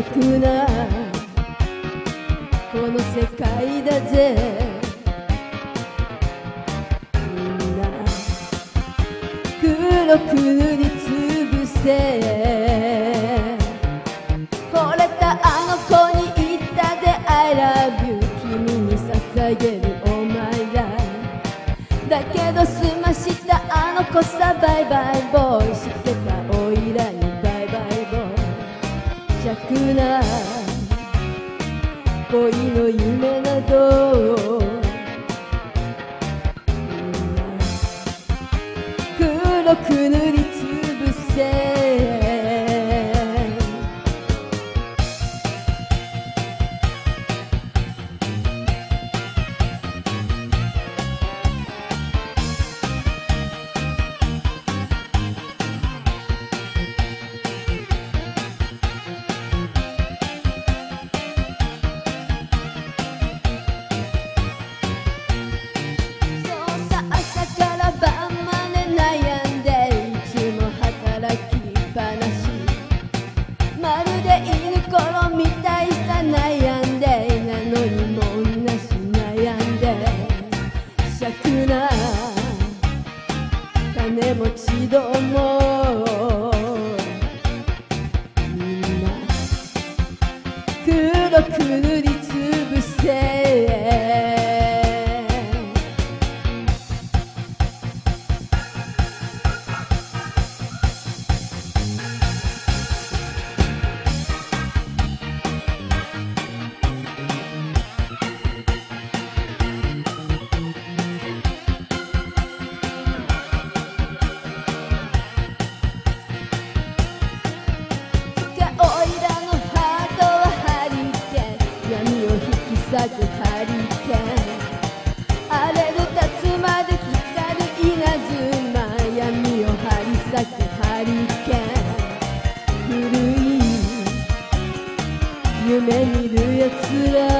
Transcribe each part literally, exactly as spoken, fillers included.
弱なこの世界だぜ。みんな黒く塗りつぶせ。惚れたあの子に言ったぜ I love you。 君に捧げる Oh my life。 だけど済ましたあの子さバイバイボーイ。知ってたおいらにバイバイボーイ。弱な恋の夢など黒く塗りつぶせ。まるで犬頃みたいさ悩んでなのにもんなし悩んで。癪な金持ちどもみんな黒く塗りつぶせ。ハリケーン荒れる立つまで光る稲妻。闇を張り裂くハリケーン。古い夢見るやつら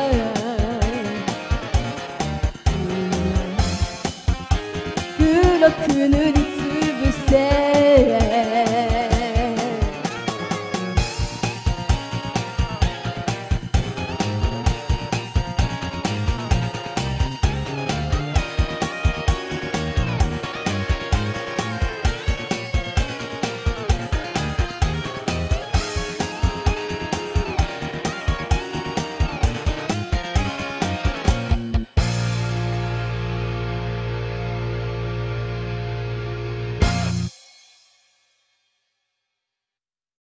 みんな黒く塗り